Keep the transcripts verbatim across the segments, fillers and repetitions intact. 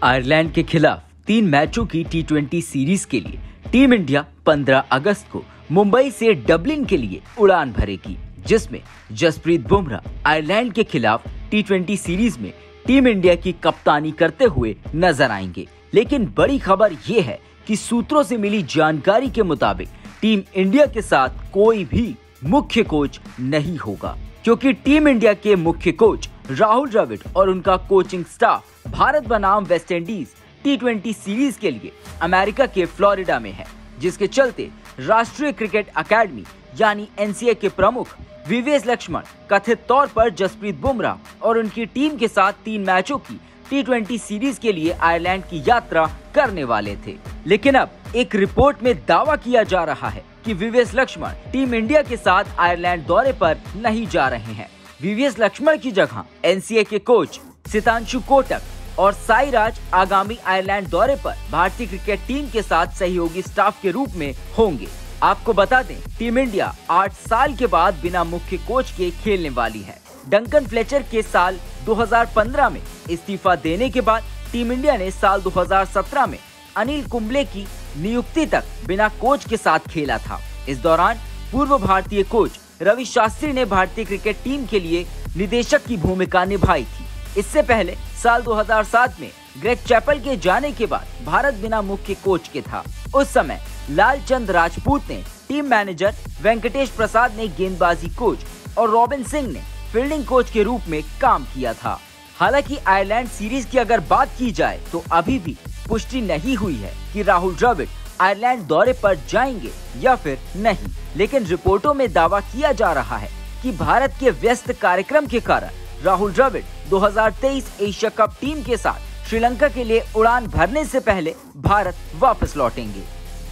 Ireland के खिलाफ तीन मैचों की टी ट्वेंटी सीरीज के लिए टीम इंडिया पंद्रह अगस्त को मुंबई से डबलिन के लिए उड़ान भरेगी, जिसमें जसप्रीत बुमराह आयरलैंड के खिलाफ टी ट्वेंटी सीरीज में टीम इंडिया की कप्तानी करते हुए नजर आएंगे। लेकिन बड़ी खबर ये है कि सूत्रों से मिली जानकारी के मुताबिक टीम इंडिया के साथ कोई भी मुख्य कोच नहीं होगा, क्योंकि टीम इंडिया के मुख्य कोच राहुल द्रविड़ और उनका कोचिंग स्टाफ भारत बनाम वेस्टइंडीज टी ट्वेंटी सीरीज के लिए अमेरिका के फ्लोरिडा में है, जिसके चलते राष्ट्रीय क्रिकेट अकेडमी यानी एन सी ए के प्रमुख वीवीएस लक्ष्मण कथित तौर पर जसप्रीत बुमराह और उनकी टीम के साथ तीन मैचों की टी ट्वेंटी सीरीज के लिए आयरलैंड की यात्रा करने वाले थे। लेकिन अब एक रिपोर्ट में दावा किया जा रहा है कि वीवीएस लक्ष्मण टीम इंडिया के साथ आयरलैंड दौरे पर नहीं जा रहे हैं। वीवीएस लक्ष्मण की जगह एन सी ए के कोच सितांशु कोटक और साई राज आगामी आयरलैंड दौरे पर भारतीय क्रिकेट टीम के साथ सहयोगी स्टाफ के रूप में होंगे। आपको बता दें, टीम इंडिया आठ साल के बाद बिना मुख्य कोच के खेलने वाली है। डंकन फ्लेचर के साल दो हज़ार पंद्रह में इस्तीफा देने के बाद टीम इंडिया ने साल दो हज़ार सत्रह में अनिल कुंबले की नियुक्ति तक बिना कोच के साथ खेला था। इस दौरान पूर्व भारतीय कोच रवि शास्त्री ने भारतीय क्रिकेट टीम के लिए निदेशक की भूमिका निभाई थी। इससे पहले साल दो हज़ार सात में ग्रेग चैपल के जाने के बाद भारत बिना मुख्य कोच के था। उस समय लालचंद राजपूत ने टीम मैनेजर, वेंकटेश प्रसाद ने गेंदबाजी कोच और रॉबिन सिंह ने फील्डिंग कोच के रूप में काम किया था। हालांकि आयरलैंड सीरीज की अगर बात की जाए तो अभी भी पुष्टि नहीं हुई है कि राहुल द्रविड़ आयरलैंड दौरे पर जाएंगे या फिर नहीं। लेकिन रिपोर्टों में दावा किया जा रहा है कि भारत के व्यस्त कार्यक्रम के कारण राहुल द्रविड़ दो हज़ार तेईस एशिया कप टीम के साथ श्रीलंका के लिए उड़ान भरने से पहले भारत वापस लौटेंगे।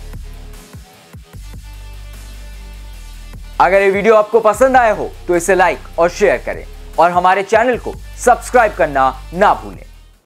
अगर ये वीडियो आपको पसंद आया हो तो इसे लाइक और शेयर करें और हमारे चैनल को सब्सक्राइब करना ना भूलें।